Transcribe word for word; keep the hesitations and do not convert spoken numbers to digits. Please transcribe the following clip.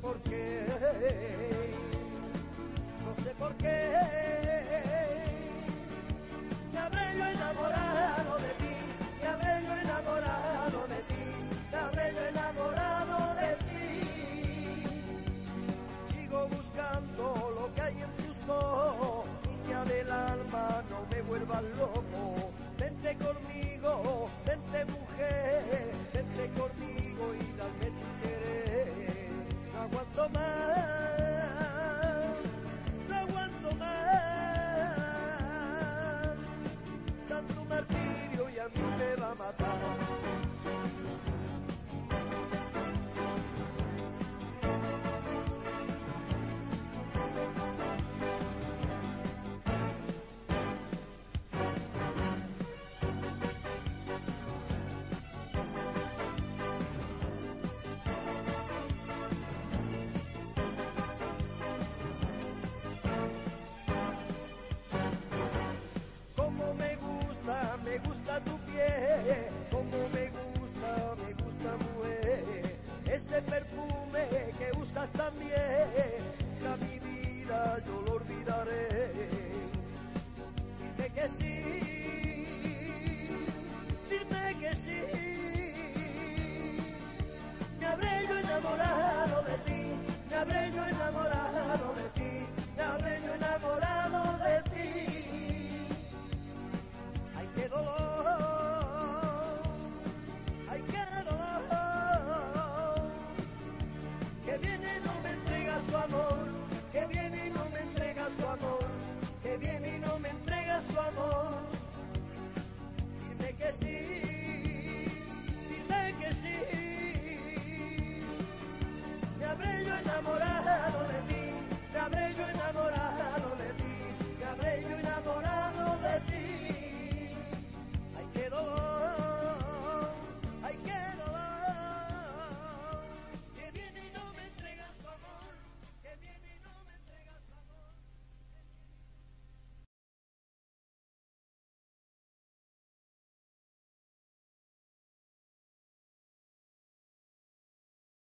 por qué, no sé por qué, me habré yo enamorado de ti, me habré yo enamorado de ti, me habré yo enamorado de ti. Sigo buscando lo que hay en tus ojos, niña del alma, no me vuelvas loco. Vente conmigo, vente mujer, vente conmigo y dame tu querer. No aguanto más, no aguanto más, tanto martirio y a mí me va a matar. Me gusta tu piel, como me gusta, me gusta mujer, ese perfume que usas también, nunca mi vida yo lo olvidaré. Dime que sí, dime que sí, me habré yo enamorado de ti, me habré yo enamorado de ti, me habré yo enamorado de ti. ¡Qué dolor! ¡Ay, qué dolor! Que viene y no me entrega su amor.